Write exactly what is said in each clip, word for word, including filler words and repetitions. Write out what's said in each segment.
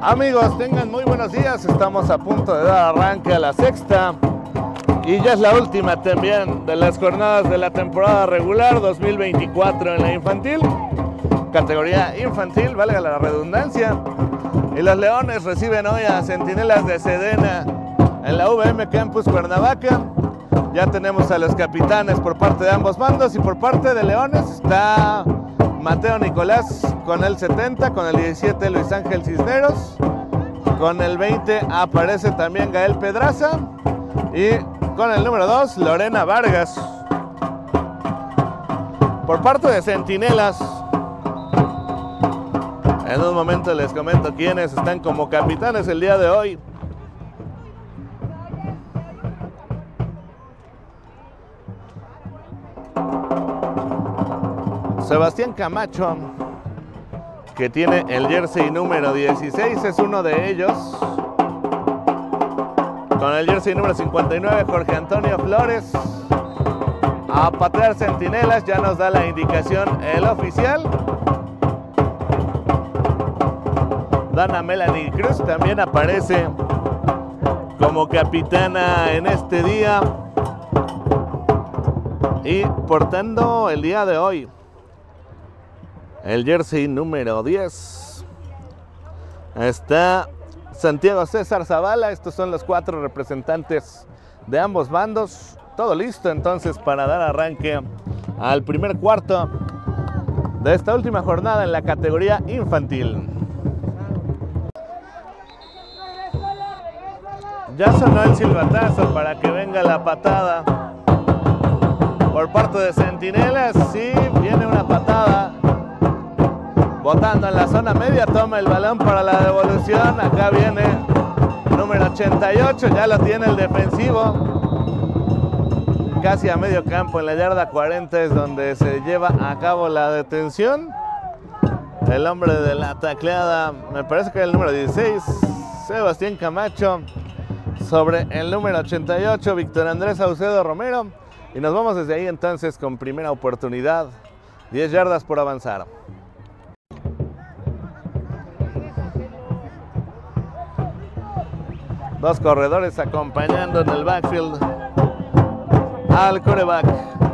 Amigos, tengan muy buenos días. Estamos a punto de dar arranque a la sexta y ya es la última también de las jornadas de la temporada regular dos mil veinticuatro en la infantil, categoría infantil, valga la redundancia. Y los Leones reciben hoy a Centinelas de Sedena en la V M Campus Cuernavaca. Ya tenemos a los capitanes por parte de ambos bandos y por parte de Leones está Mateo Nicolás con el setenta, con el diecisiete Luis Ángel Cisneros, con el veinte aparece también Gael Pedraza y con el número dos Lorena Vargas. Por parte de Centinelas, en un momento les comento quiénes están como capitanes el día de hoy. Sebastián Camacho, que tiene el jersey número dieciséis, es uno de ellos. Con el jersey número cincuenta y nueve, Jorge Antonio Flores. A patear Centinelas, ya nos da la indicación el oficial. Dana Melanie Cruz también aparece como capitana en este día y portando el día de hoy el jersey número diez está Santiago César Zavala. Estos son los cuatro representantes de ambos bandos. Todo listo entonces para dar arranque al primer cuarto de esta última jornada en la categoría infantil. Ya sonó el silbatazo para que venga la patada por parte de Centinelas. Sí, viene una patada. Botando en la zona media, toma el balón para la devolución. Acá viene número ochenta y ocho, ya lo tiene el defensivo. Casi a medio campo, en la yarda cuarenta es donde se lleva a cabo la detención. El hombre de la tacleada, me parece que era el número dieciséis, Sebastián Camacho, sobre el número ochenta y ocho, Víctor Andrés Saucedo Romero. Y nos vamos desde ahí entonces con primera oportunidad, diez yardas por avanzar. Dos corredores acompañando en el backfield al quarterback.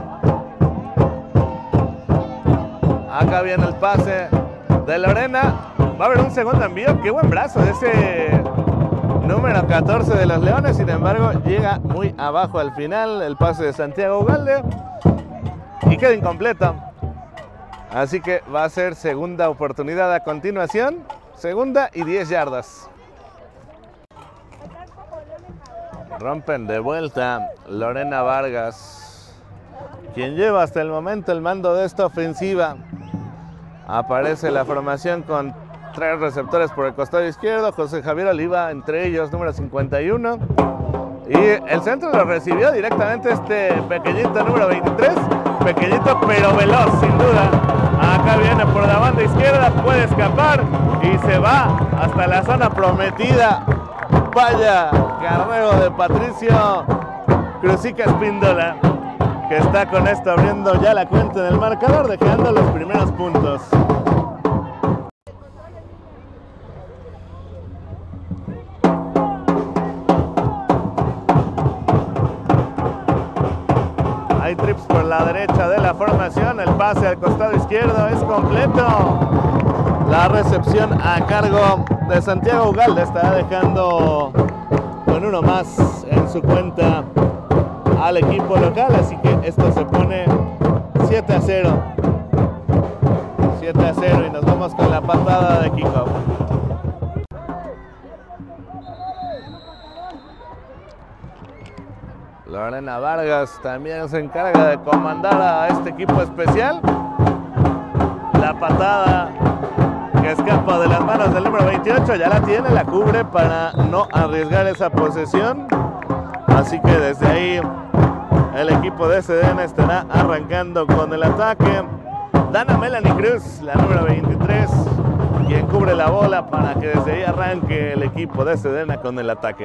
Acá viene el pase de Lorena. Va a haber un segundo envío. Qué buen brazo de ese número catorce de los Leones. Sin embargo, llega muy abajo al final el pase de Santiago Ugalde y queda incompleto. Así que va a ser segunda oportunidad a continuación. Segunda y diez yardas. Rompen de vuelta Lorena Vargas, quien lleva hasta el momento el mando de esta ofensiva. Aparece la formación con tres receptores por el costado izquierdo, José Javier Oliva entre ellos, número cincuenta y uno. Y el centro lo recibió directamente este pequeñito número veintitrés, pequeñito pero veloz sin duda. Acá viene por la banda izquierda, puede escapar y se va hasta la zona prometida. Vaya carrero de Patricio Cruzica Espíndola, que está con esto abriendo ya la cuenta en el marcador, dejando los primeros puntos. Hay trips por la derecha de la formación, el pase al costado izquierdo es completo. La recepción a cargo de Santiago Ugalde estará dejando con uno más en su cuenta al equipo local, así que esto se pone siete a cero. siete a cero y nos vamos con la patada de kickoff. Lorena Vargas también se encarga de comandar a este equipo especial. La patada que escapa de las manos del número veintiocho, ya la tiene, la cubre para no arriesgar esa posesión. Así que desde ahí el equipo de Sedena estará arrancando con el ataque. Dana Melanie Cruz, la número veintitrés, quien cubre la bola para que desde ahí arranque el equipo de Sedena con el ataque.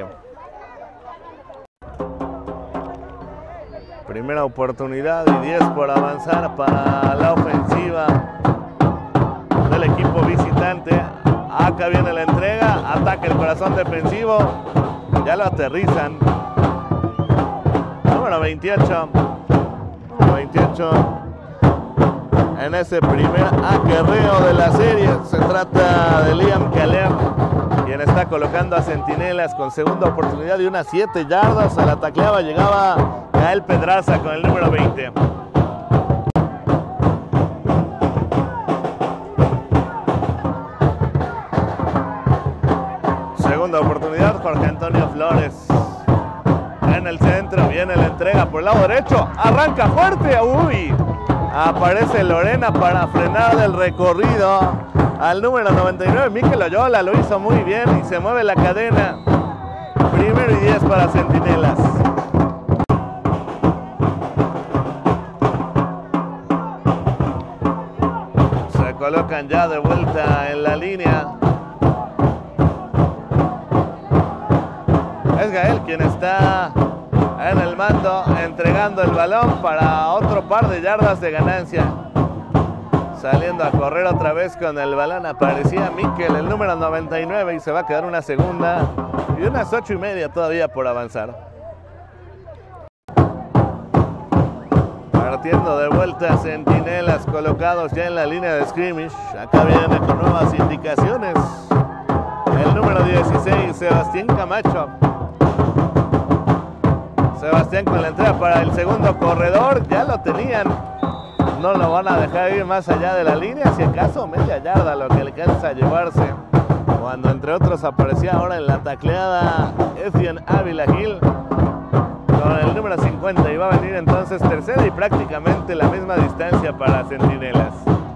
Primera oportunidad y diez por avanzar para la ofensiva del equipo visitante. Acá viene la entrega, ataca el corazón defensivo, ya lo aterrizan. Número veintiocho, número veintiocho en ese primer acarreo de la serie. Se trata de Liam Caleb, quien está colocando a Centinelas con segunda oportunidad de unas siete yardas. A la tacleaba llegaba Gael Pedraza con el número veinte. Segunda oportunidad, Jorge Antonio Flores. En el centro, viene la entrega por el lado derecho. Arranca fuerte, uy. Aparece Lorena para frenar el recorrido al número noventa y nueve. Mikel Oyola lo hizo muy bien y se mueve la cadena. Primero y diez para Centinelas. Se colocan ya de vuelta en la línea. Es Gael quien está en el mando, entregando el balón para otro par de yardas de ganancia. Saliendo a correr otra vez con el balón aparecía Mikel, el número noventa y nueve, y se va a quedar una segunda y unas ocho y media todavía por avanzar. Partiendo de vuelta Centinelas, colocados ya en la línea de scrimmage. Acá viene con nuevas indicaciones el número dieciséis, Sebastián Camacho. Sebastián con la entrada para el segundo corredor, ya lo tenían, no lo van a dejar ir más allá de la línea, si acaso media yarda lo que alcanza a llevarse, cuando entre otros aparecía ahora en la tacleada Etienne Ávila Gil con el número cincuenta, y va a venir entonces tercera y prácticamente la misma distancia para Centinelas.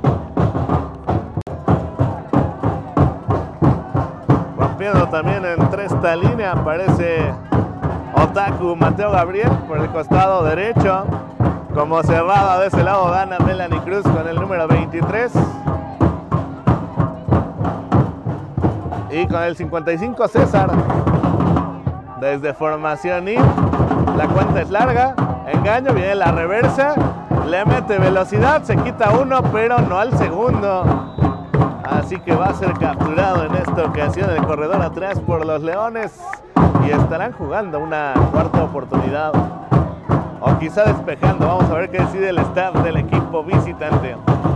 Rompiendo también entre esta línea aparece Otaku Mateo Gabriel por el costado derecho. Como cerrada de ese lado gana Melanie Cruz con el número veintitrés. Y con el cincuenta y cinco César. Desde formación I, la cuenta es larga. Engaño, viene la reversa. Le mete velocidad, se quita uno, pero no al segundo. Así que va a ser capturado en esta ocasión el corredor atrás por los Leones. Y estarán jugando una cuarta oportunidad. O quizá despejando. Vamos a ver qué decide el staff del equipo visitante.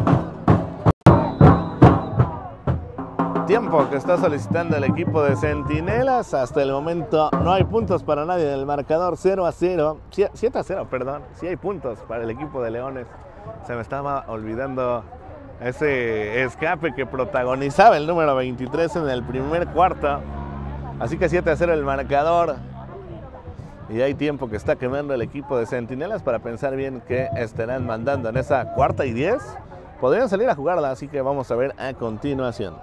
Tiempo que está solicitando el equipo de Centinelas. Hasta el momento no hay puntos para nadie en el marcador. Cero a cero. siete a cero, perdón. Sí hay puntos para el equipo de Leones. Se me estaba olvidando ese escape que protagonizaba el número veintitrés en el primer cuarto. Así que siete a cero el marcador. Y hay tiempo que está quemando el equipo de Centinelas para pensar bien qué estarán mandando en esa cuarta y diez. Podrían salir a jugarla, así que vamos a ver a continuación.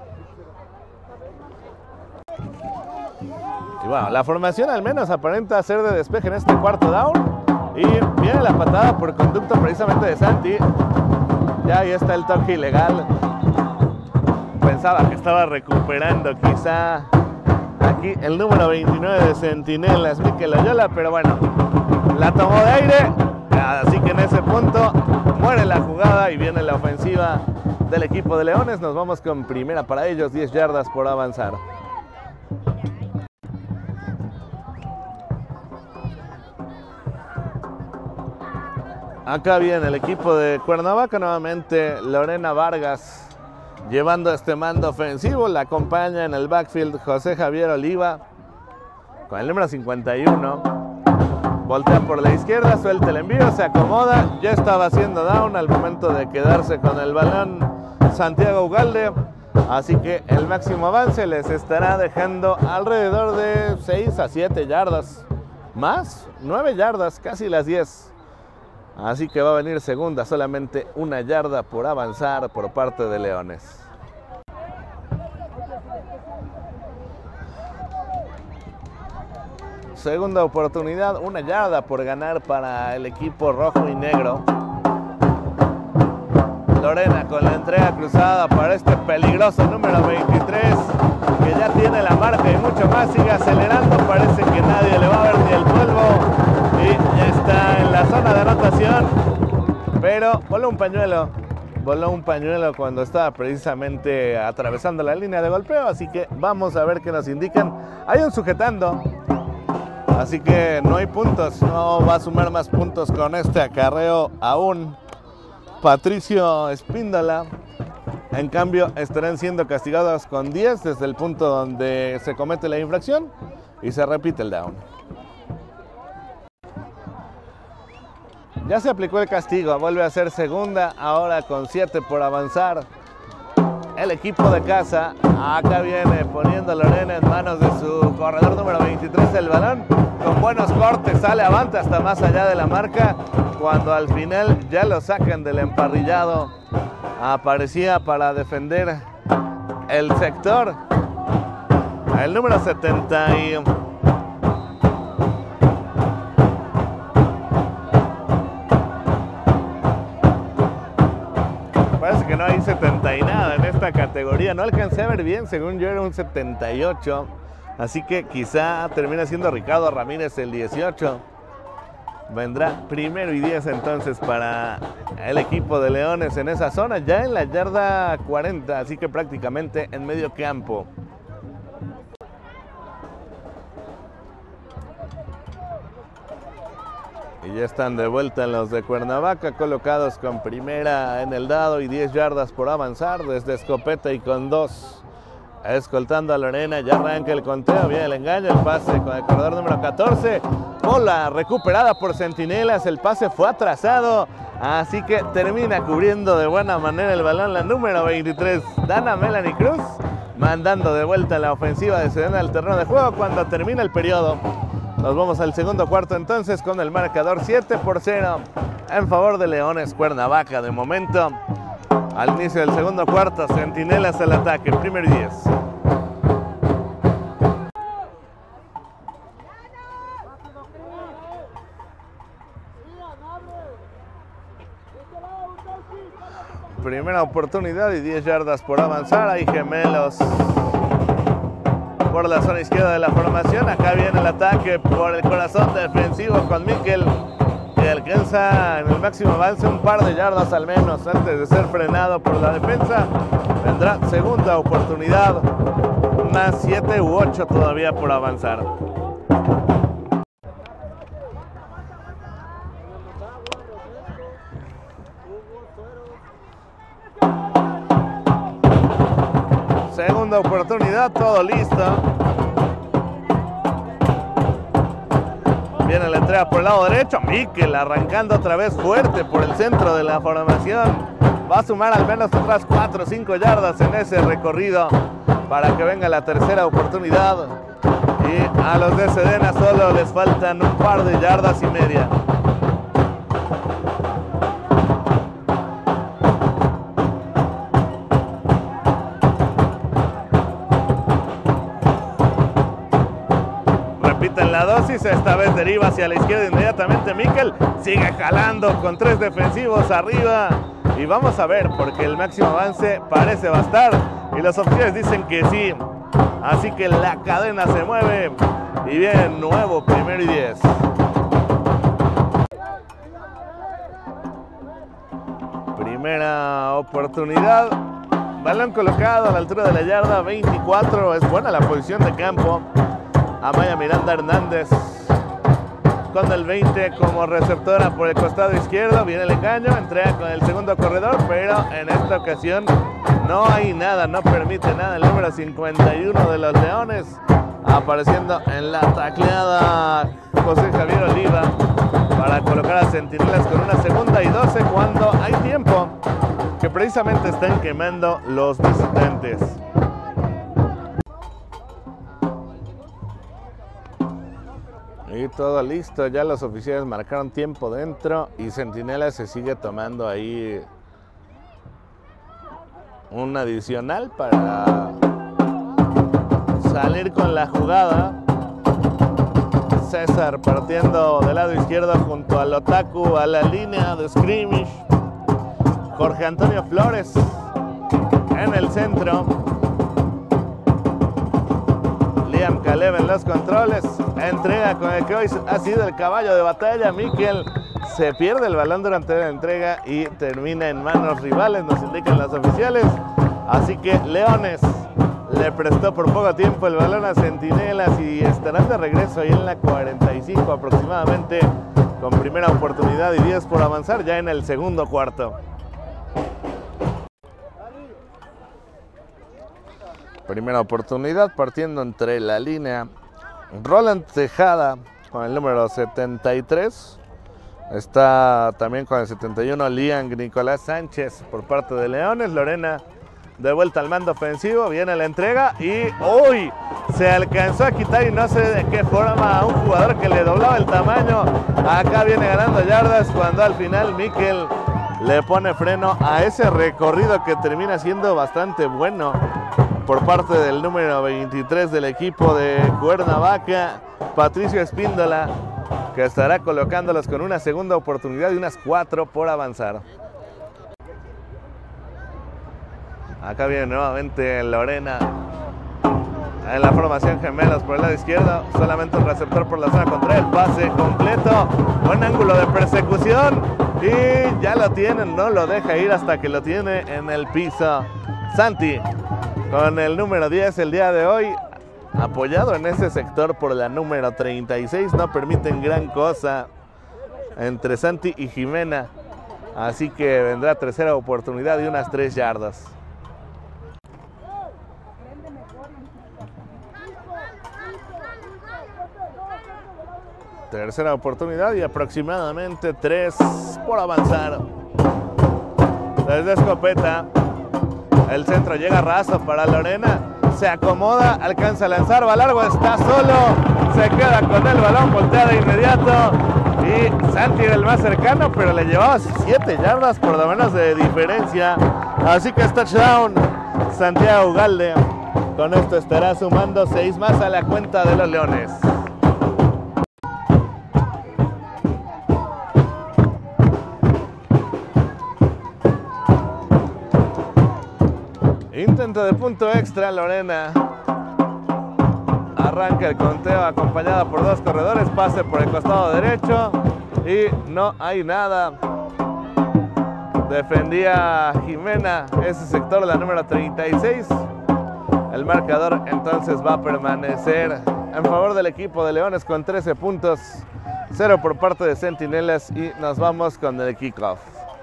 Y bueno, la formación al menos aparenta ser de despeje en este cuarto down. Y viene la patada por conducto precisamente de Santi. Ya ahí está el toque ilegal. Pensaba que estaba recuperando quizá aquí el número veintinueve de Centinelas, Mikel Oyola, pero bueno, la tomó de aire, así que en ese punto muere la jugada y viene la ofensiva del equipo de Leones. Nos vamos con primera para ellos, diez yardas por avanzar. Acá viene el equipo de Cuernavaca, nuevamente Lorena Vargas llevando este mando ofensivo. La acompaña en el backfield José Javier Oliva con el número cincuenta y uno. Voltea por la izquierda, suelta el envío, se acomoda. Ya estaba haciendo down al momento de quedarse con el balón Santiago Ugalde. Así que el máximo avance les estará dejando alrededor de seis a siete yardas. Más, nueve yardas, casi las diez. Así que va a venir segunda, solamente una yarda por avanzar por parte de Leones. Segunda oportunidad, una yarda por ganar para el equipo rojo y negro. Lorena con la entrega cruzada para este peligroso número veintitrés, que ya tiene la marca y mucho más, sigue acelerando, parece que nadie le va a ver ni el polvo. Y ya está en la zona de anotación, pero ponle un pañuelo, voló un pañuelo cuando estaba precisamente atravesando la línea de golpeo, así que vamos a ver qué nos indican. Hay un sujetando, así que no hay puntos, no va a sumar más puntos con este acarreo aún Patricio Espíndola. En cambio, estarán siendo castigados con diez desde el punto donde se comete la infracción y se repite el down. Ya se aplicó el castigo, vuelve a ser segunda, ahora con siete por avanzar. El equipo de casa, acá viene poniendo a Lorena en manos de su corredor número veintitrés el balón. Con buenos cortes, sale avante hasta más allá de la marca, cuando al final ya lo sacan del emparrillado. Aparecía para defender el sector el número setenta y... Parece que no hay setenta y nada en esta categoría. No alcancé a ver bien, según yo era un setenta y ocho. Así que quizá termine siendo Ricardo Ramírez el dieciocho. Vendrá primero y diez entonces para el equipo de Leones en esa zona, ya en la yarda cuarenta, así que prácticamente en medio campo. Y ya están de vuelta los de Cuernavaca, colocados con primera en el dado y diez yardas por avanzar desde escopeta y con dos. Escoltando a Lorena, ya arranca el conteo, viene el engaño, el pase con el corredor número catorce. Bola recuperada por Centinelas, el pase fue atrasado, así que termina cubriendo de buena manera el balón la número veintitrés, Dana Melanie Cruz, mandando de vuelta la ofensiva de Sedena al terreno de juego cuando termina el periodo. Nos vamos al segundo cuarto entonces con el marcador siete por cero en favor de Leones Cuernavaca de momento. Al inicio del segundo cuarto, Centinelas al ataque, primero y diez. Primera oportunidad y diez yardas por avanzar. Hay gemelos por la zona izquierda de la formación. Acá viene el ataque por el corazón defensivo con Miquel, que alcanza en el máximo avance un par de yardas al menos antes de ser frenado por la defensa. Vendrá segunda oportunidad, más siete u ocho todavía por avanzar. Segunda oportunidad, todo listo. Viene la entrega por el lado derecho. Miquel arrancando otra vez fuerte por el centro de la formación. Va a sumar al menos otras cuatro o cinco yardas en ese recorrido para que venga la tercera oportunidad. Y a los de Sedena solo les faltan un par de yardas y media. En la dosis, esta vez deriva hacia la izquierda inmediatamente. Miquel sigue jalando con tres defensivos arriba y vamos a ver, porque el máximo avance parece bastar y los oficiales dicen que sí, así que la cadena se mueve y viene nuevo primero y diez. Primera oportunidad, balón colocado a la altura de la yarda veinticuatro, es buena la posición de campo. Amaya Miranda Hernández con el veinte como receptora por el costado izquierdo. Viene el engaño, entrega con el segundo corredor, pero en esta ocasión no hay nada, no permite nada. El número cincuenta y uno de los Leones apareciendo en la tacleada José Javier Oliva para colocar a Centinelas con una segunda y doce cuando hay tiempo que precisamente están quemando los visitantes. Y todo listo, ya los oficiales marcaron tiempo dentro y Centinelas se sigue tomando ahí un adicional para salir con la jugada. César partiendo del lado izquierdo junto al Otaku a la línea de scrimmage. Jorge Antonio Flores en el centro. Liam Caleb en los controles. Entrega con el que hoy ha sido el caballo de batalla, Miquel. se pierde el balón durante la entrega y termina en manos rivales, nos indican los oficiales. Así que Leones le prestó por poco tiempo el balón a Centinelas y estarán de regreso ahí en la cuarenta y cinco aproximadamente, con primera oportunidad y diez por avanzar ya en el segundo cuarto. Primera oportunidad partiendo entre la línea. Roland Tejada con el número setenta y tres. Está también con el setenta y uno Lian Nicolás Sánchez por parte de Leones. Lorena de vuelta al mando ofensivo, viene la entrega y ¡uy! Se alcanzó a quitar y no sé de qué forma a un jugador que le doblaba el tamaño. Acá viene ganando yardas cuando al final Miquel le pone freno a ese recorrido que termina siendo bastante bueno por parte del número veintitrés del equipo de Cuernavaca, Patricio Espíndola, que estará colocándolos con una segunda oportunidad y unas cuatro por avanzar. Acá viene nuevamente Lorena en la formación gemelos por el lado izquierdo, solamente un receptor por la zona contraria, el pase completo, buen ángulo de persecución y ya lo tienen, no lo deja ir hasta que lo tiene en el piso. Santi con el número diez el día de hoy, apoyado en ese sector por la número treinta y seis, no permiten gran cosa entre Santi y Jimena, así que vendrá tercera oportunidad y unas tres yardas. Tercera oportunidad y aproximadamente tres por avanzar. Desde escopeta, el centro llega raso para Lorena. Se acomoda, alcanza a lanzar, va largo, está solo. Se queda con el balón, voltea de inmediato. Y Santi era el más cercano, pero le llevaba siete yardas por lo menos de diferencia. Así que es touchdown Santiago Ugalde. Con esto estará sumando seis más a la cuenta de los Leones. Intento de punto extra, Lorena arranca el conteo acompañada por dos corredores, pase por el costado derecho y no hay nada. Defendía Jimena ese sector, la número treinta y seis. El marcador entonces va a permanecer en favor del equipo de Leones con trece puntos, cero por parte de Centinelas y nos vamos con el kickoff.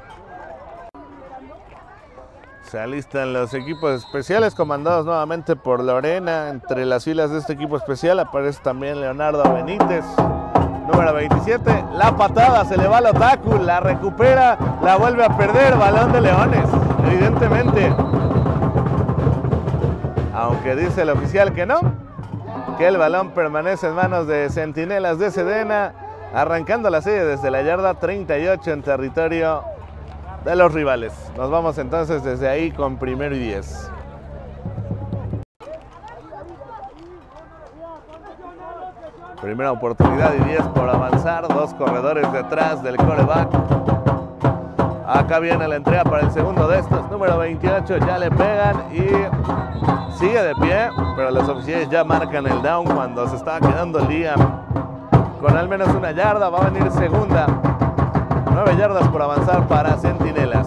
Se alistan los equipos especiales comandados nuevamente por Lorena. Entre las filas de este equipo especial aparece también Leonardo Benítez, número veintisiete. La patada, se le va al otaku, la recupera, la vuelve a perder. Balón de Leones, evidentemente. Aunque dice el oficial que no, que el balón permanece en manos de Centinelas de Sedena, arrancando la serie desde la yarda treinta y ocho en territorio de los rivales. Nos vamos entonces desde ahí con primero y diez. Primera oportunidad y diez por avanzar. Dos corredores detrás del quarterback. Acá viene la entrega para el segundo de estos. Número veintiocho, ya le pegan y sigue de pie, pero los oficiales ya marcan el down cuando se estaba quedando Liam con al menos una yarda. Va a venir segunda. nueve yardas por avanzar para Centinelas.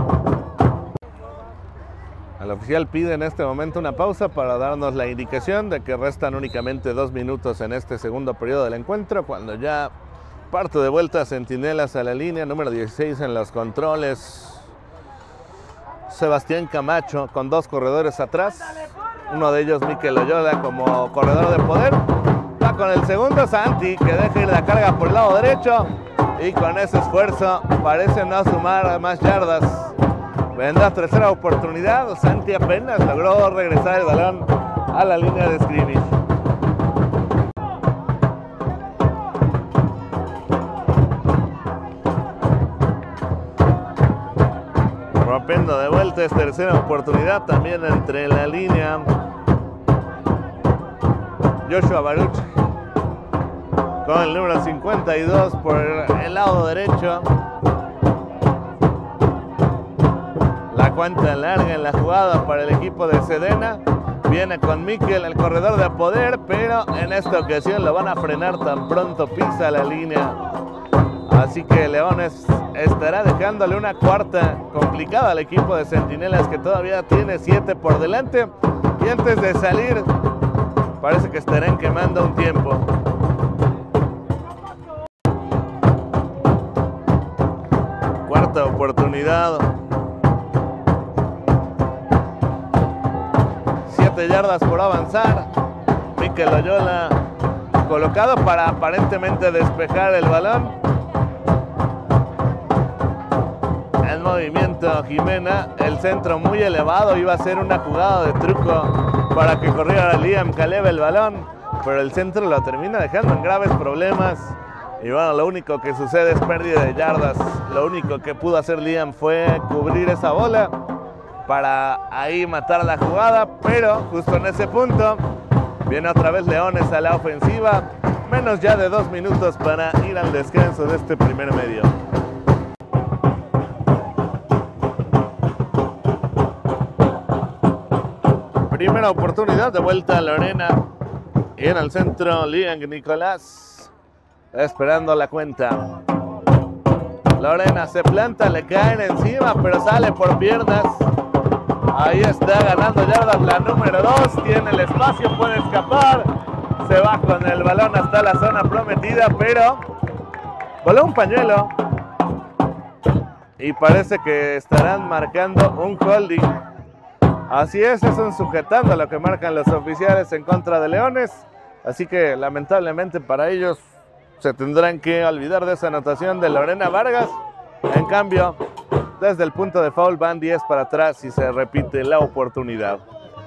El oficial pide en este momento una pausa para darnos la indicación de que restan únicamente dos minutos en este segundo periodo del encuentro, cuando ya parte de vuelta Centinelas a la línea, número dieciséis en los controles. Sebastián Camacho con dos corredores atrás, uno de ellos Miquel Loyola como corredor de poder. Va con el segundo Santi, que deja ir la carga por el lado derecho. Y con ese esfuerzo parece no sumar más yardas. Vendrá tercera oportunidad. Santi apenas logró regresar el balón a la línea de scrimmage. Rompiendo de vuelta, es tercera oportunidad también entre la línea. Joshua Baruch con el número cincuenta y dos por el lado derecho. La cuenta larga en la jugada para el equipo de Sedena. Viene con Miquel, el corredor de poder, pero en esta ocasión lo van a frenar tan pronto pisa la línea. Así que Leones estará dejándole una cuarta complicada al equipo de Centinelas, que todavía tiene siete por delante. Y antes de salir, parece que estarán quemando un tiempo. Cuarta oportunidad. Siete yardas por avanzar. Mikel Loyola colocado para aparentemente despejar el balón. En movimiento Jimena, el centro muy elevado, iba a ser una jugada de truco para que corriera Liam Caleb el balón, pero el centro lo termina dejando en graves problemas. Y bueno, lo único que sucede es pérdida de yardas. Lo único que pudo hacer Liam fue cubrir esa bola para ahí matar la jugada, pero justo en ese punto viene otra vez Leones a la ofensiva. Menos ya de dos minutos para ir al descanso de este primer medio. Primera oportunidad, de vuelta a Lorena. Y en el centro, Liam Nicolás esperando la cuenta. Lorena se planta, le caen encima, pero sale por piernas. Ahí está ganando yardas la número dos. Tiene el espacio, puede escapar. Se va con el balón hasta la zona prometida, pero voló un pañuelo. Y parece que estarán marcando un holding. Así es, es un sujetando lo que marcan los oficiales en contra de Leones. Así que lamentablemente para ellos se tendrán que olvidar de esa anotación de Lorena Vargas. En cambio, desde el punto de foul van diez para atrás y se repite la oportunidad.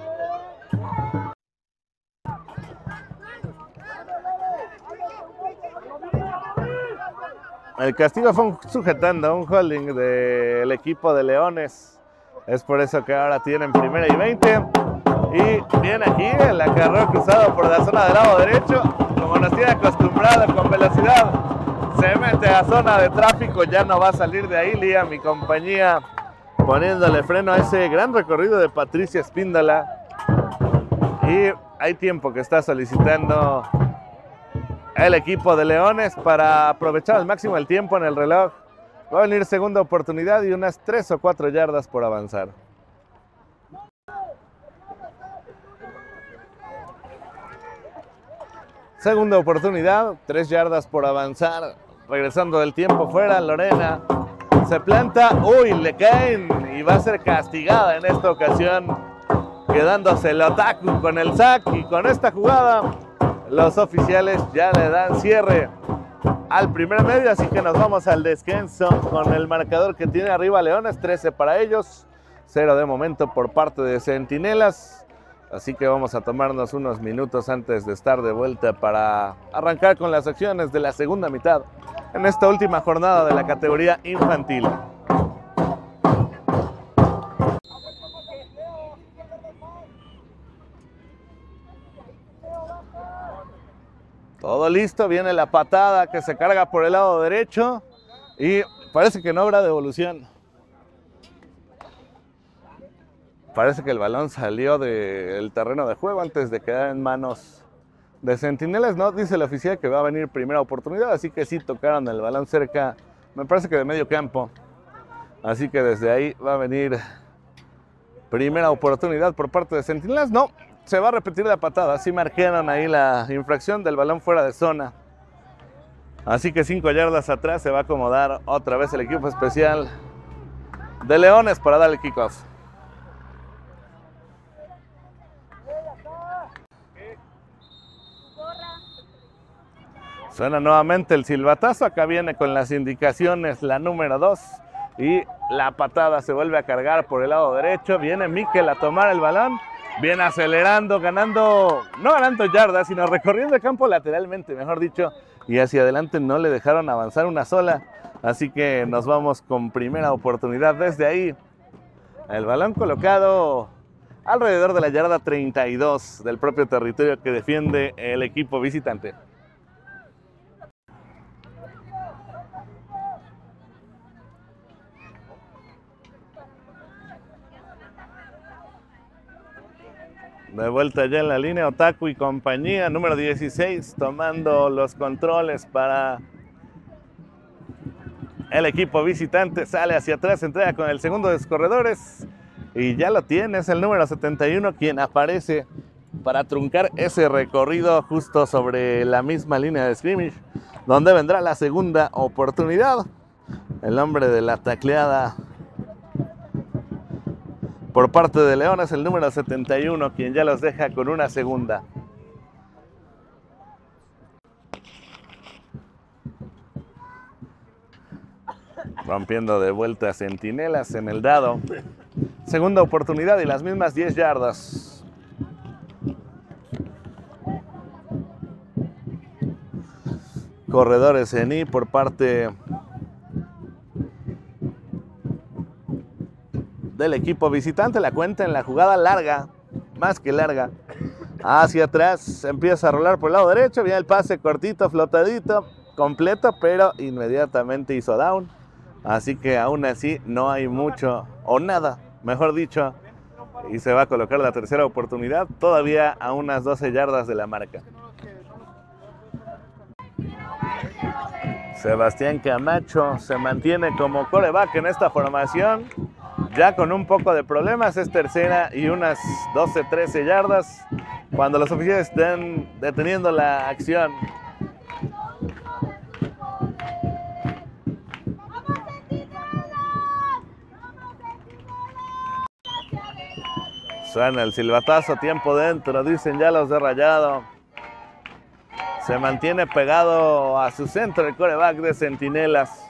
El castigo fue un sujetando, un holding del equipo de Leones. Es por eso que ahora tienen primera y veinte. Y viene aquí el acarreo cruzado por la zona del lado derecho. Como nos tiene acostumbrado con velocidad, se mete a zona de tráfico. Ya no va a salir de ahí Liam y compañía, poniéndole freno a ese gran recorrido de Patricia Espíndola. Y hay tiempo que está solicitando el equipo de Leones para aprovechar al máximo el tiempo en el reloj. Va a venir segunda oportunidad y unas tres o cuatro yardas por avanzar. Segunda oportunidad, tres yardas por avanzar. Regresando del tiempo fuera, Lorena se planta. Uy, le caen y va a ser castigada en esta ocasión, quedándose el Otaku con el sack. Y con esta jugada, los oficiales ya le dan cierre al primer medio, así que nos vamos al descanso con el marcador que tiene arriba Leones, trece para ellos, cero de momento por parte de Centinelas. Así que vamos a tomarnos unos minutos antes de estar de vuelta para arrancar con las acciones de la segunda mitad en esta última jornada de la categoría infantil. Todo listo, viene la patada que se carga por el lado derecho y parece que no habrá devolución. Parece que el balón salió del terreno de juego antes de quedar en manos de Centinelas. No, dice el oficial que va a venir primera oportunidad, así que sí tocaron el balón cerca, me parece que de medio campo. Así que desde ahí va a venir primera oportunidad por parte de Centinelas. No, se va a repetir la patada, sí marcaron ahí la infracción del balón fuera de zona. Así que cinco yardas atrás se va a acomodar otra vez el equipo especial de Leones para dar el kickoff. Suena nuevamente el silbatazo, acá viene con las indicaciones la número dos y la patada se vuelve a cargar por el lado derecho. Viene Mikel a tomar el balón, viene acelerando, ganando, no ganando yardas, sino recorriendo el campo lateralmente, mejor dicho, y hacia adelante no le dejaron avanzar una sola. Así que nos vamos con primera oportunidad desde ahí. El balón colocado alrededor de la yarda treinta y dos del propio territorio que defiende el equipo visitante. De vuelta ya en la línea, Otaku y compañía, número dieciséis, tomando los controles para El equipo visitante sale hacia atrás, entrega con el segundo de los corredores y ya lo tiene, es el número setenta y uno quien aparece para truncar ese recorrido justo sobre la misma línea de scrimmage, donde vendrá la segunda oportunidad. El hombre de la tacleada por parte de Leones, el número setenta y uno, quien ya los deja con una segunda. Rompiendo de vuelta Centinelas en el dado. Segunda oportunidad y las mismas diez yardas. Corredores en I por parte del equipo visitante. La cuenta en la jugada larga, más que larga. Hacia atrás, empieza a rolar por el lado derecho. Viene el pase cortito, flotadito, completo, pero inmediatamente hizo down. Así que aún así no hay mucho, o nada, mejor dicho. Y se va a colocar la tercera oportunidad, todavía a unas doce yardas de la marca. Sebastián Camacho se mantiene como quarterback en esta formación. Ya con un poco de problemas, es tercera y unas doce, trece yardas. Cuando los oficiales estén deteniendo la acción. Suena el silbatazo, tiempo dentro, dicen ya los de Rayado. Se mantiene pegado a su centro el quarterback de Centinelas.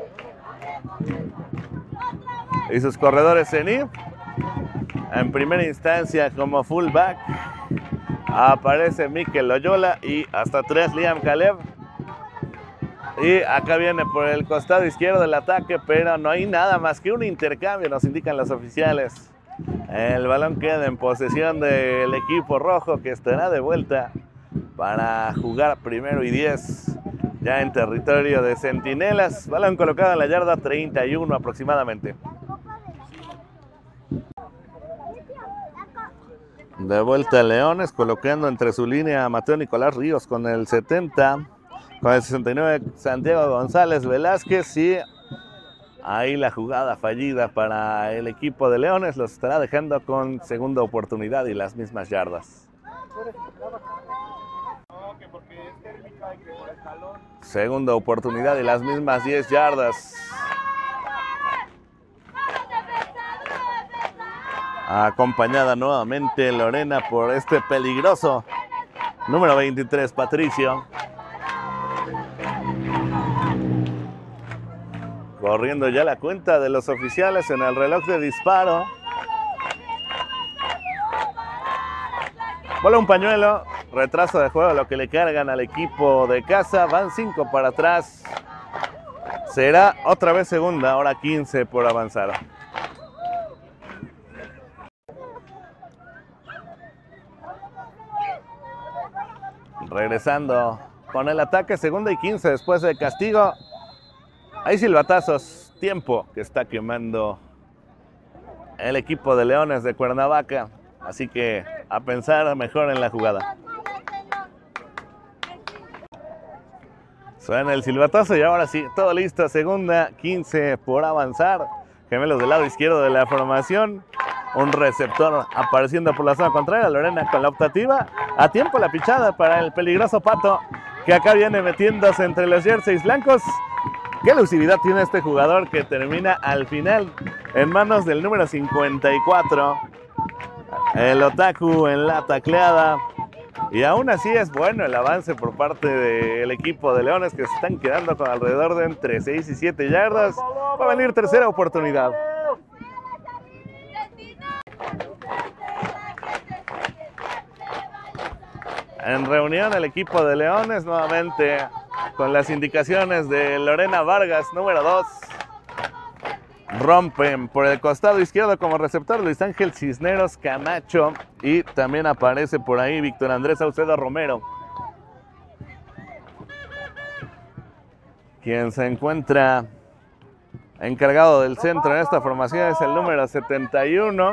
Y sus corredores en I. En primera instancia como fullback aparece Mikel Loyola y hasta tres Liam Caleb. Y acá viene por el costado izquierdo del ataque, pero no hay nada más que un intercambio, nos indican los oficiales. El balón queda en posesión del equipo rojo, que estará de vuelta para jugar primero y diez ya en territorio de Centinelas. Balón colocado en la yarda treinta y uno aproximadamente. De vuelta Leones, colocando entre su línea a Mateo Nicolás Ríos con el setenta, con el sesenta y nueve Santiago González Velázquez, y ahí la jugada fallida para el equipo de Leones los estará dejando con segunda oportunidad y las mismas yardas. Segunda oportunidad y las mismas diez yardas. Acompañada nuevamente Lorena por este peligroso número veintitrés, Patricio. Corriendo ya la cuenta de los oficiales en el reloj de disparo. Bola un pañuelo, retraso de juego, lo que le cargan al equipo de casa. Van cinco para atrás. Será otra vez segunda, ahora quince por avanzar. Regresando con el ataque, segunda y quince después del castigo. Hay silbatazos, tiempo que está quemando el equipo de Leones de Cuernavaca. Así que a pensar mejor en la jugada. Suena el silbatazo y ahora sí, todo listo. Segunda, quince por avanzar. Gemelos del lado izquierdo de la formación. Un receptor apareciendo por la zona contraria. Lorena con la optativa. A tiempo la pichada para el peligroso Pato, que acá viene metiéndose entre los jerseys blancos. Qué elusividad tiene este jugador, que termina al final en manos del número cincuenta y cuatro. El Otaku en la tacleada. Y aún así es bueno el avance por parte del equipo de Leones, que se están quedando con alrededor de entre seis y siete yardas. Va a venir tercera oportunidad. En reunión el equipo de Leones nuevamente con las indicaciones de Lorena Vargas, número dos. Rompen por el costado izquierdo como receptor Luis Ángel Cisneros Camacho, y también aparece por ahí Víctor Andrés Saucedo Romero. Quien se encuentra encargado del centro en esta formación es el número setenta y uno.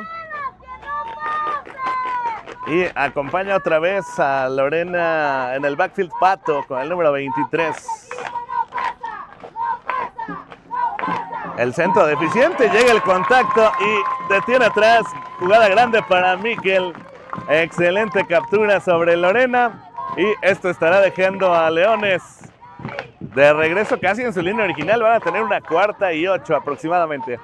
Y acompaña otra vez a Lorena en el backfield Pato con el número veintitrés. El centro deficiente, llega el contacto y detiene atrás. Jugada grande para Miquel. Excelente captura sobre Lorena. Y esto estará dejando a Leones de regreso casi en su línea original. Van a tener una cuarta y ocho aproximadamente.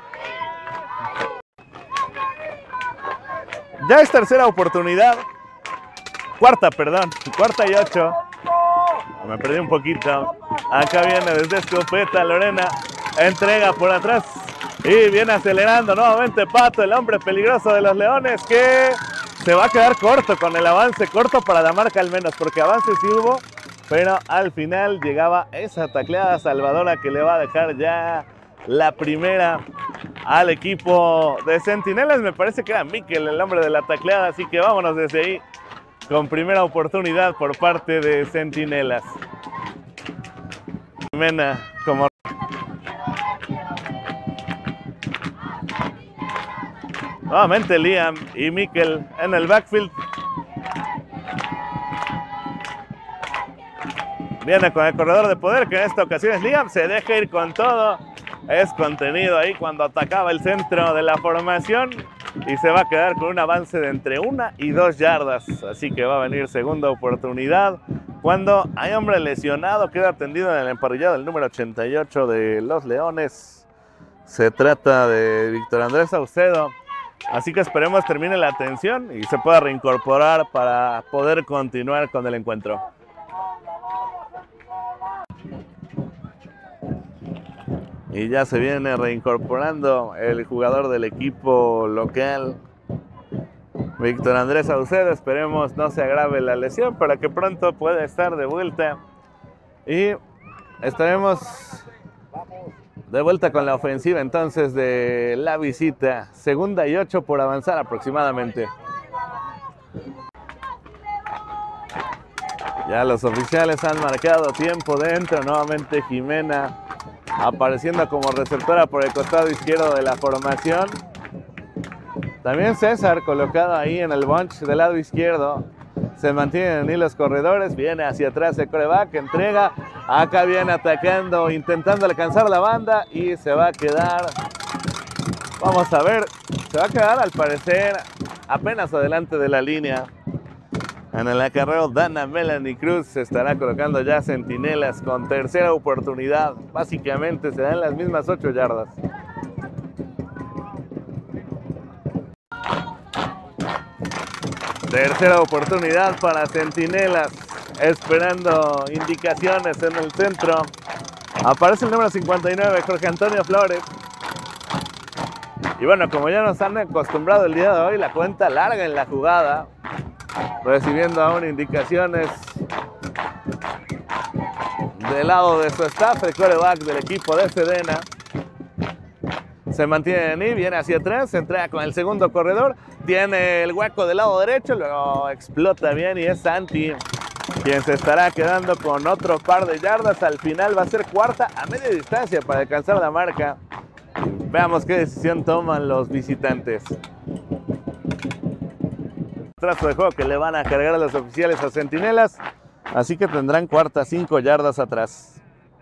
Ya es tercera oportunidad. Cuarta, perdón. Cuarta y ocho. Me perdí un poquito. Acá viene desde escopeta Lorena. Entrega por atrás. Y viene acelerando nuevamente Pato, el hombre peligroso de los Leones, que se va a quedar corto con el avance. Corto para la marca al menos, porque avance sí hubo. Pero al final llegaba esa tacleada salvadora que le va a dejar ya la primera al equipo de Centinelas. Me parece que era Miquel el hombre de la tacleada, así que vámonos desde ahí con primera oportunidad por parte de Centinelas. Mena como nuevamente Liam y Miquel en el backfield. Viene con el corredor de poder, que en esta ocasión es Liam. Se deja ir con todo. Es contenido ahí cuando atacaba el centro de la formación. Y se va a quedar con un avance de entre una y dos yardas. Así que va a venir segunda oportunidad. Cuando hay hombre lesionado, queda atendido en el emparrillado el número ochenta y ocho de los Leones. Se trata de Víctor Andrés Saucedo. Así que esperemos termine la atención y se pueda reincorporar para poder continuar con el encuentro. Y ya se viene reincorporando el jugador del equipo local, Víctor Andrés Saucedo. Esperemos no se agrave la lesión para que pronto pueda estar de vuelta. Y estaremos de vuelta con la ofensiva entonces de la visita. Segunda y ocho por avanzar aproximadamente. Ya los oficiales han marcado tiempo dentro. Nuevamente Jimena apareciendo como receptora por el costado izquierdo de la formación. También César colocado ahí en el bunch del lado izquierdo. Se mantienen ahí los corredores. Viene hacia atrás el quarterback, entrega. Acá viene atacando, intentando alcanzar la banda y se va a quedar. Vamos a ver. Se va a quedar al parecer apenas adelante de la línea. En el acarreo Dana Melanie Cruz se estará colocando ya Centinelas con tercera oportunidad. Básicamente se dan las mismas ocho yardas. Tercera oportunidad para Centinelas, esperando indicaciones en el centro. Aparece el número cincuenta y nueve, Jorge Antonio Flores. Y bueno, como ya nos han acostumbrado el día de hoy, la cuenta larga en la jugada, recibiendo aún indicaciones del lado de su staff, el quarterback del equipo de Sedena. Se mantiene ahí, viene hacia atrás, se entrega con el segundo corredor, tiene el hueco del lado derecho, luego explota bien y es Santi quien se estará quedando con otro par de yardas. Al final va a ser cuarta a media distancia para alcanzar la marca. Veamos qué decisión toman los visitantes. Trazo de juego que le van a cargar a los oficiales a Centinelas, así que tendrán cuarta cinco yardas atrás.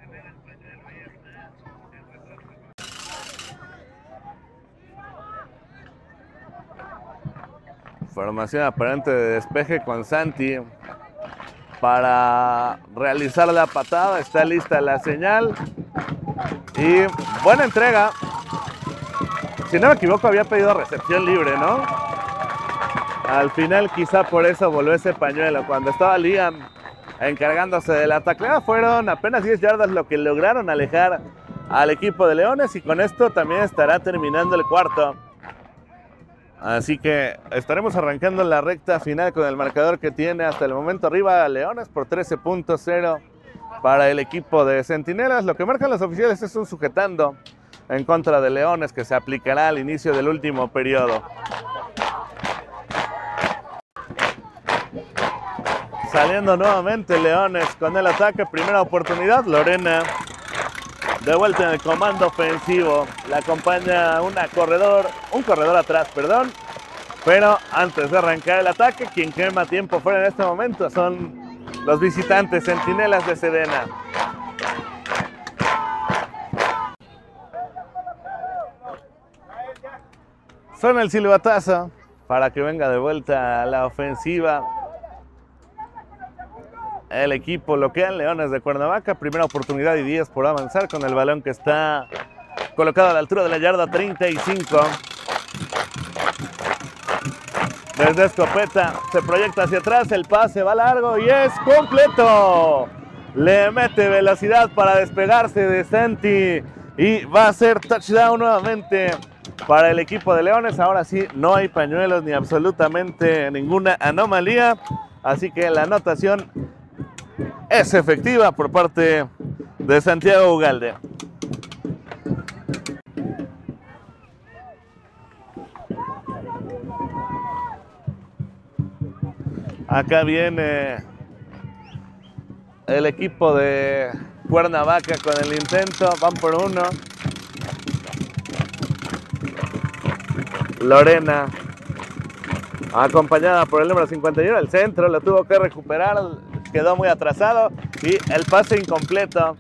Formación aparente de despeje con Santi para realizar la patada. Está lista la señal y buena entrega. Si no me equivoco había pedido recepción libre, ¿no? Al final quizá por eso voló ese pañuelo. Cuando estaba Liam encargándose de la tacleada, fueron apenas diez yardas lo que lograron alejar al equipo de Leones, y con esto también estará terminando el cuarto. Así que estaremos arrancando la recta final con el marcador que tiene hasta el momento arriba a Leones por trece punto cero para el equipo de Centinelas. Lo que marcan los oficiales es un sujetando en contra de Leones que se aplicará al inicio del último periodo. Saliendo nuevamente Leones con el ataque, primera oportunidad. Lorena de vuelta en el comando ofensivo, la acompaña una corredor, un corredor atrás, perdón. Pero antes de arrancar el ataque, quien quema tiempo fuera en este momento son los visitantes Centinelas de Sedena. Suena el silbatazo para que venga de vuelta a la ofensiva el equipo local, Leones de Cuernavaca. Primera oportunidad y diez por avanzar con el balón que está colocado a la altura de la yarda treinta y cinco. Desde escopeta se proyecta hacia atrás, el pase va largo y es completo. Le mete velocidad para despegarse de Santi y va a ser touchdown nuevamente para el equipo de Leones. Ahora sí, no hay pañuelos ni absolutamente ninguna anomalía, así que la anotación es efectiva por parte de Santiago Ugalde. Acá viene el equipo de Cuernavaca con el intento, van por uno. Lorena, acompañada por el número cincuenta y uno, el centro, lo tuvo que recuperar, quedó muy atrasado y el pase incompleto.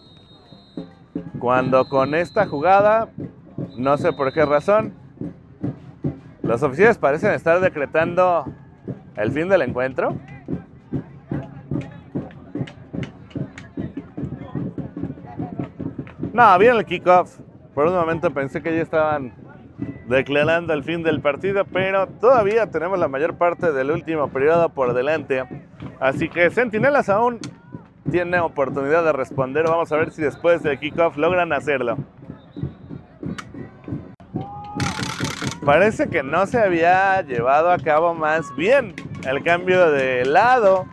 Cuando con esta jugada, no sé por qué razón, los oficiales parecen estar decretando el fin del encuentro. No, bien el kickoff. Por un momento pensé que ya estaban declarando el fin del partido, pero todavía tenemos la mayor parte del último periodo por delante. Así que Centinelas aún tiene oportunidad de responder. Vamos a ver si después del kickoff logran hacerlo. Parece que no se había llevado a cabo más bien el cambio de lado.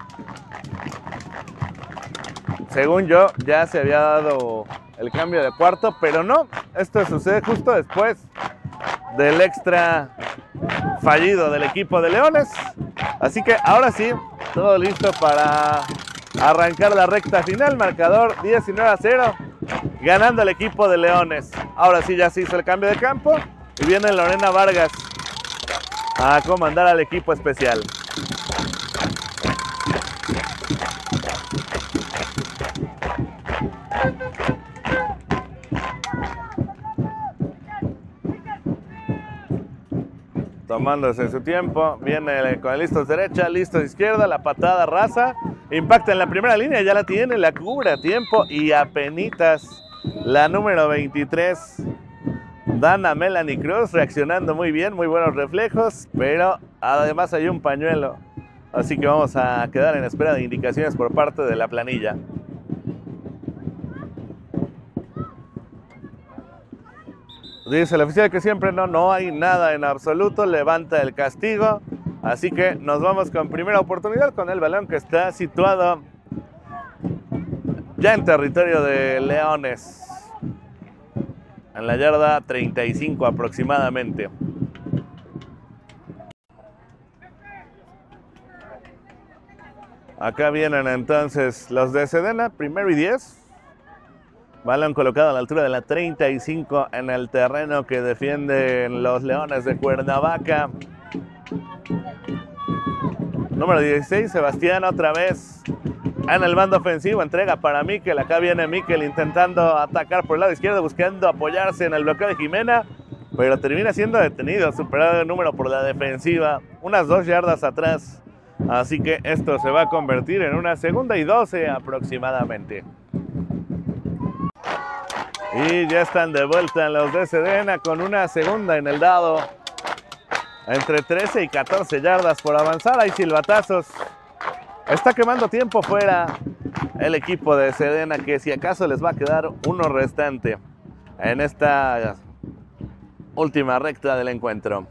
Según yo, ya se había dado el cambio de cuarto, pero no. Esto sucede justo después del extra fallido del equipo de Leones. Así que ahora sí, todo listo para arrancar la recta final. Marcador diecinueve a cero, ganando el equipo de Leones. Ahora sí ya se hizo el cambio de campo y viene Lorena Vargas a comandar al equipo especial. Tomándose su tiempo, viene con el listos derecha, listos izquierda, la patada rasa, impacta en la primera línea, ya la tiene, la cubre a tiempo y apenitas la número veintitrés, Dana Melanie Cruz, reaccionando muy bien, muy buenos reflejos, pero además hay un pañuelo, así que vamos a quedar en espera de indicaciones por parte de la planilla. Dice el oficial que siempre no, no hay nada en absoluto, levanta el castigo, así que nos vamos con primera oportunidad con el balón que está situado ya en territorio de Leones, en la yarda treinta y cinco aproximadamente. Acá vienen entonces los de Sedena, primero y diez. Balón colocado a la altura de la treinta y cinco en el terreno que defienden los Leones de Cuernavaca. Número dieciséis, Sebastián otra vez en el bando ofensivo. Entrega para Miquel. Acá viene Miquel intentando atacar por el lado izquierdo, buscando apoyarse en el bloqueo de Jimena, pero termina siendo detenido, superado el número por la defensiva, unas dos yardas atrás. Así que esto se va a convertir en una segunda y doce aproximadamente. Y ya están de vuelta los de Sedena con una segunda en el dado. Entre trece y catorce yardas por avanzar. Hay silbatazos. Está quemando tiempo fuera el equipo de Sedena, que si acaso les va a quedar uno restante en esta última recta del encuentro.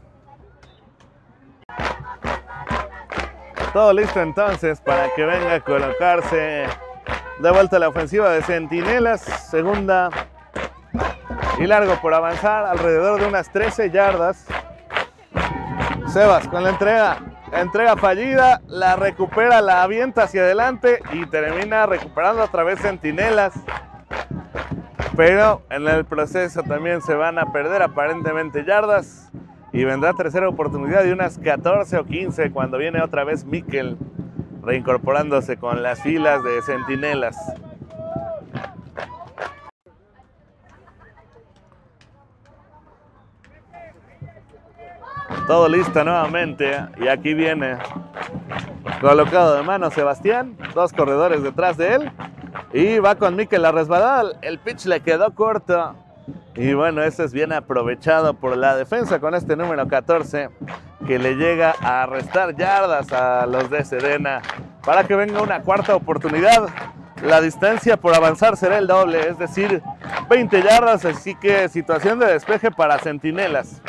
Todo listo entonces para que venga a colocarse de vuelta la ofensiva de Centinelas. Segunda y largo por avanzar, alrededor de unas trece yardas. Sebas con la entrega, entrega fallida, la recupera, la avienta hacia adelante y termina recuperando otra vez Centinelas. Pero en el proceso también se van a perder aparentemente yardas y vendrá tercera oportunidad de unas catorce o quince cuando viene otra vez Miquel reincorporándose con las filas de Centinelas. Todo listo nuevamente. Y aquí viene colocado de mano Sebastián. Dos corredores detrás de él. Y va con Mikel la resbalada. El pitch le quedó corto. Y bueno, ese es bien aprovechado por la defensa con este número catorce, que le llega a restar yardas a los de Sedena para que venga una cuarta oportunidad. La distancia por avanzar será el doble, es decir, veinte yardas, así que situación de despeje para Centinelas.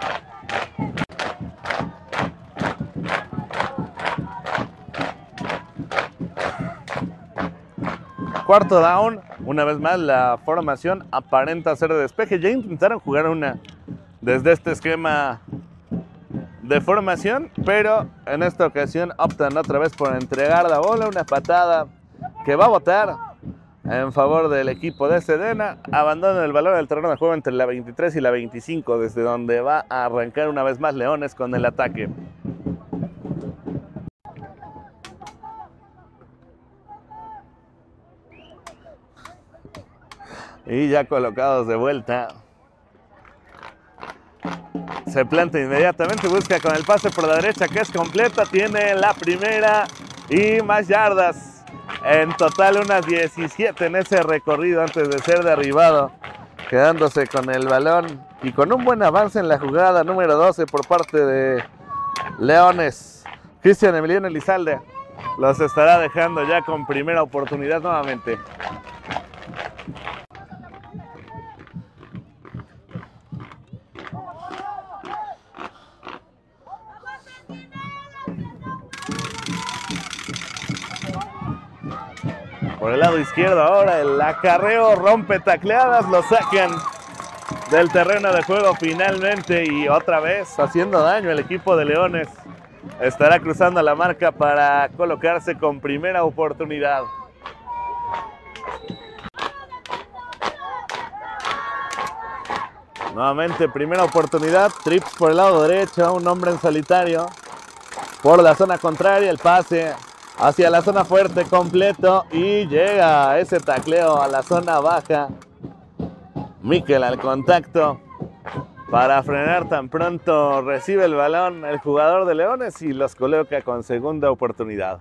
Cuarto down, una vez más la formación aparenta ser de despeje. Ya intentaron jugar una desde este esquema de formación, pero en esta ocasión optan otra vez por entregar la bola, una patada que va a botar en favor del equipo de Sedena. Abandona el balón del terreno de juego entre la veintitrés y la veinticinco, desde donde va a arrancar una vez más Leones con el ataque. Y ya colocados de vuelta. Se planta inmediatamente, busca con el pase por la derecha que es completa. Tiene la primera y más yardas. En total unas diecisiete en ese recorrido antes de ser derribado. Quedándose con el balón y con un buen avance en la jugada número doce por parte de Leones. Cristian Emiliano Elizalde los estará dejando ya con primera oportunidad nuevamente. Por el lado izquierdo ahora el acarreo rompe tacleadas, lo sacan del terreno de juego finalmente y otra vez haciendo daño el equipo de Leones. Estará cruzando la marca para colocarse con primera oportunidad. Nuevamente primera oportunidad, trips por el lado derecho, un hombre en solitario. Por la zona contraria el pase hacia la zona fuerte completo y llega ese tacleo a la zona baja. Mikel al contacto para frenar tan pronto recibe el balón el jugador de Leones y los coloca con segunda oportunidad.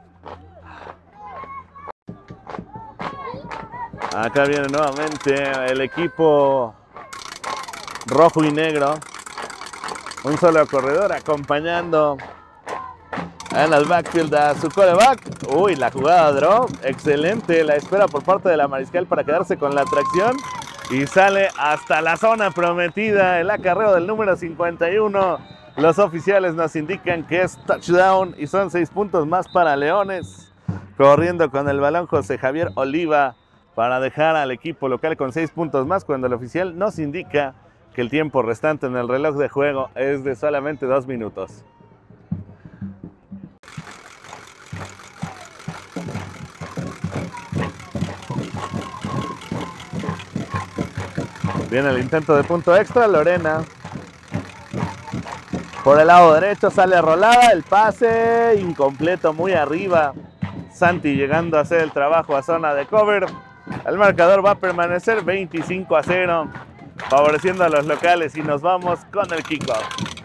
Acá viene nuevamente el equipo rojo y negro. Un solo corredor acompañando en el backfield a su quarterback. Uy, la jugada draw, excelente la espera por parte de la Mariscal para quedarse con la tracción y sale hasta la zona prometida el acarreo del número cincuenta y uno. Los oficiales nos indican que es touchdown y son seis puntos más para Leones. Corriendo con el balón José Javier Oliva para dejar al equipo local con seis puntos más, cuando el oficial nos indica que el tiempo restante en el reloj de juego es de solamente dos minutos. Viene el intento de punto extra, Lorena. Por el lado derecho sale rolada, el pase incompleto muy arriba. Santi llegando a hacer el trabajo a zona de cover. El marcador va a permanecer veinticinco a cero, favoreciendo a los locales y nos vamos con el kickoff.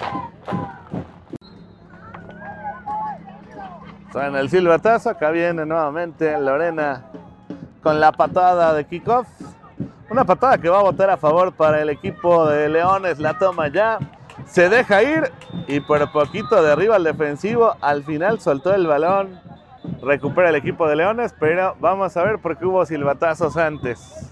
Suena el silbatazo, acá viene nuevamente Lorena con la patada de kickoff. Una patada que va a botar a favor para el equipo de Leones, la toma ya, se deja ir y por poquito derriba al defensivo, al final soltó el balón, recupera el equipo de Leones, pero vamos a ver por qué hubo silbatazos antes.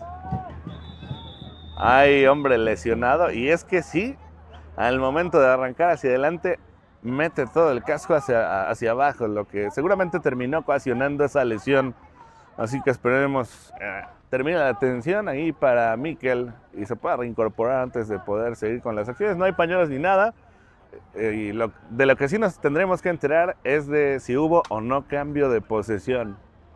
Hay hombre lesionado y es que sí, al momento de arrancar hacia adelante, mete todo el casco hacia, hacia abajo, lo que seguramente terminó ocasionando esa lesión. Así que esperemos eh, termine la atención ahí para Mikel y se pueda reincorporar antes de poder seguir con las acciones. No hay pañuelos ni nada. Eh, y lo, de lo que sí nos tendremos que enterar es de si hubo o no cambio de posesión.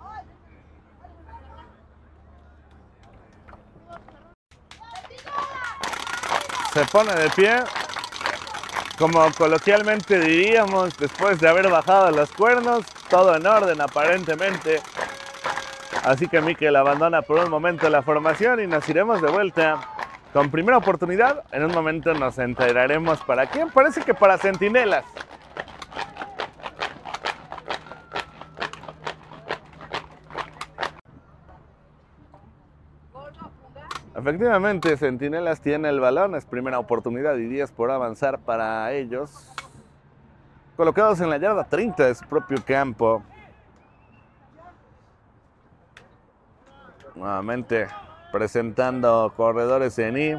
Se pone de pie, como coloquialmente diríamos, después de haber bajado los cuernos, todo en orden aparentemente. Así que Mikel abandona por un momento la formación y nos iremos de vuelta con primera oportunidad. En un momento nos enteraremos para quién. Parece que para Centinelas. Efectivamente, Centinelas tiene el balón, es primera oportunidad y diez por avanzar para ellos. Colocados en la yarda treinta de su propio campo. Nuevamente presentando corredores en I.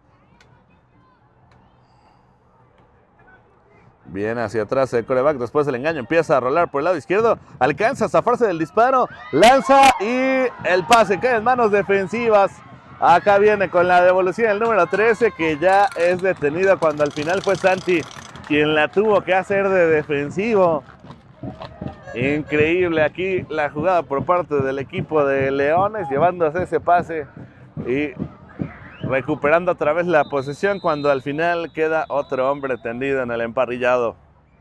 Bien hacia atrás el quarterback, después el engaño empieza a rolar por el lado izquierdo, alcanza a zafarse del disparo, lanza y el pase cae en manos defensivas. Acá viene con la devolución el número trece, que ya es detenido cuando al final fue Santi quien la tuvo que hacer de defensivo. Increíble aquí la jugada por parte del equipo de Leones, llevándose ese pase y recuperando otra vez la posesión cuando al final queda otro hombre tendido en el emparrillado.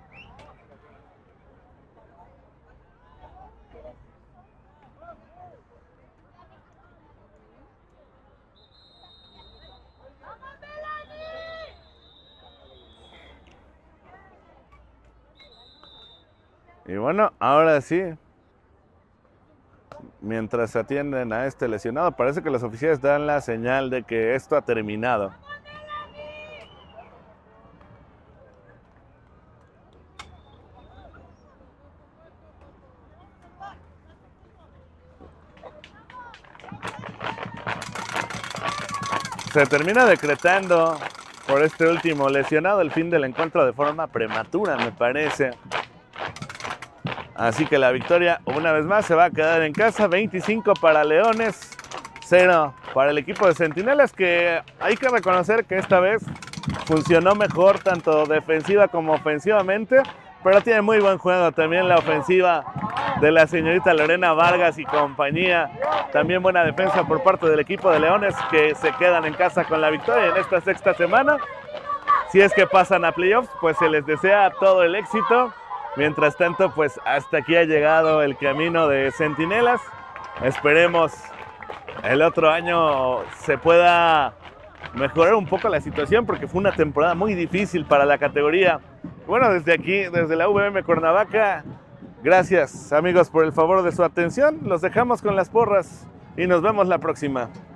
Y bueno, ahora sí, mientras se atienden a este lesionado, parece que los oficiales dan la señal de que esto ha terminado. Se termina decretando por este último lesionado el fin del encuentro de forma prematura, me parece. Así que la victoria una vez más se va a quedar en casa, veinticinco para Leones, cero para el equipo de Centinelas, que hay que reconocer que esta vez funcionó mejor tanto defensiva como ofensivamente, pero tiene muy buen juego también la ofensiva de la señorita Lorena Vargas y compañía. También buena defensa por parte del equipo de Leones, que se quedan en casa con la victoria en esta sexta semana. Si es que pasan a playoffs, pues se les desea todo el éxito. Mientras tanto, pues hasta aquí ha llegado el camino de Centinelas. Esperemos el otro año se pueda mejorar un poco la situación, porque fue una temporada muy difícil para la categoría. Bueno, desde aquí, desde la V M Cuernavaca, gracias amigos por el favor de su atención. Los dejamos con las porras y nos vemos la próxima.